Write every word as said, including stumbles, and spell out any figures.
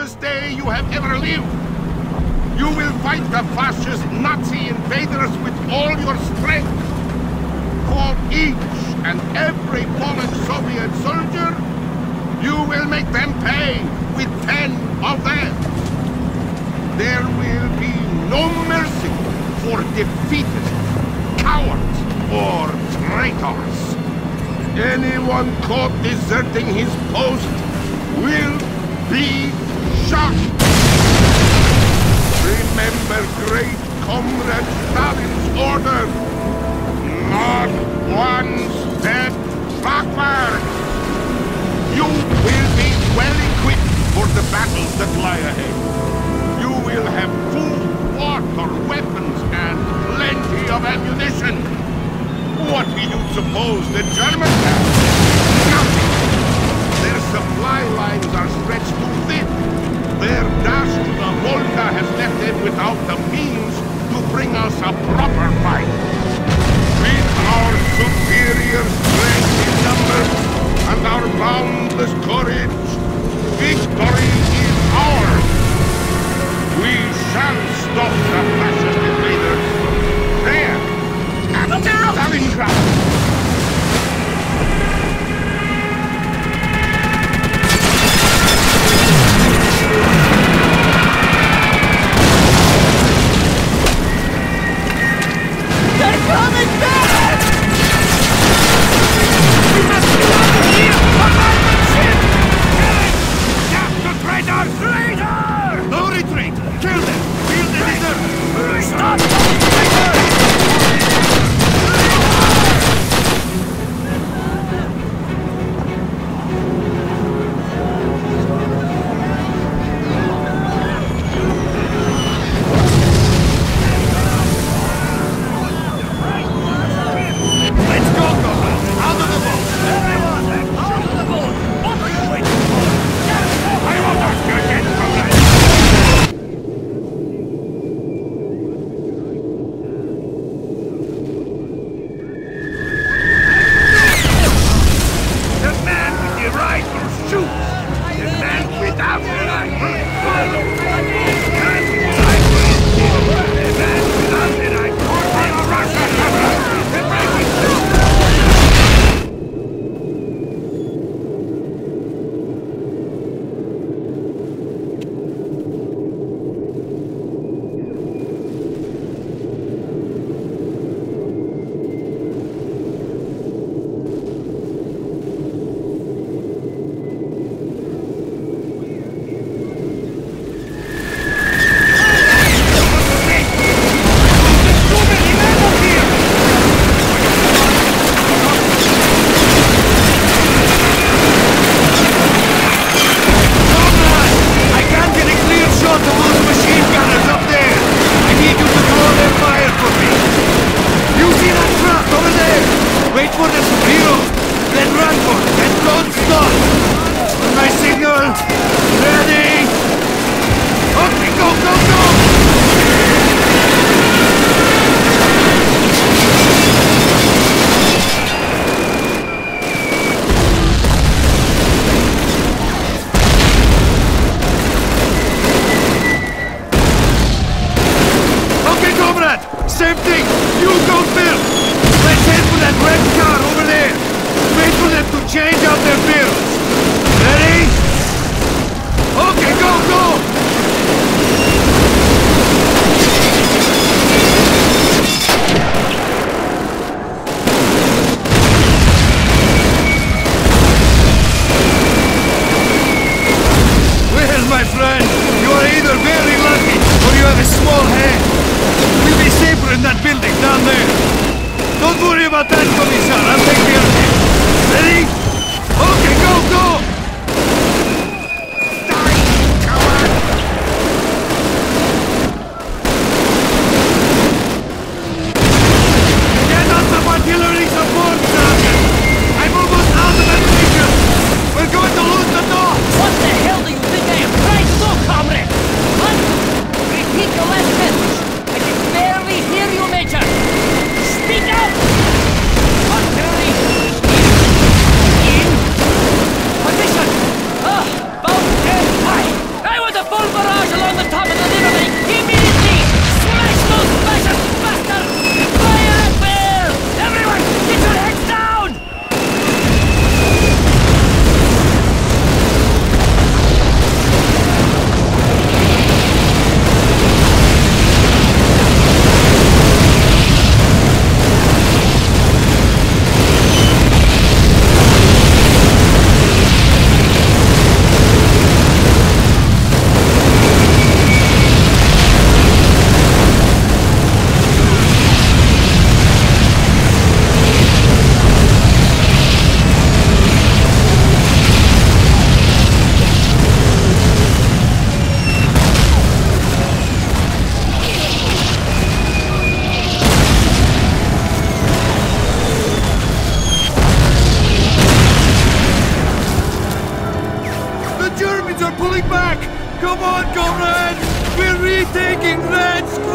bravest day you have ever lived. You will fight the fascist Nazi invaders with all your strength. For each and every fallen Soviet soldier, you will make them pay with ten of them. There will be no mercy for defeated cowards or traitors. Anyone caught deserting his post will be shot. Remember great Comrade Stalin's order. Not one step backward. You will be well equipped for the battles that lie ahead. You will have food, water, weapons, and plenty of ammunition. What do you suppose the Germans have? Nothing. Their supply lines are stretched too thin. Their dash to the Volga has left them without the means to bring us a proper fight. With our superior strength in numbers and our boundless courage, victory is ours. We shall stop the fascist invaders. There, at Stalingrad. Coming back! We must get out of here! Behind the ship! Captain traitor! Traitor! No retreat! Kill them! Kill the leader! Stop! Traitor! Same thing! You go first! Let's head for that red car over there! Wait for them to change out their bills! Ready? Okay, go, go! Well, my friend, you are either very lucky or you have a small hand. We'll be safer in that building down there. Don't worry about that, Commissar. I'll take care of it. Ready? Okay, go, go! Die, coward! Get out some artillery support, Sergeant! I'm almost out of ammunition! We're going to lose the door! What the hell do you think I am trying to do, comrade? What? Repeat your last sentence. I can barely hear you, Major. Speak out! Artillery! In! In! The Germans are pulling back! Come on, comrades! We're retaking Red Square!